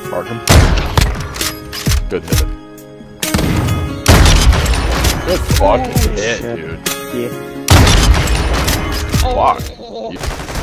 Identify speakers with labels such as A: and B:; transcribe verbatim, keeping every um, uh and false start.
A: Mark him. Good hit. Good fucking hit,
B: Shit.
A: dude.
B: Yeah.
A: Fuck. You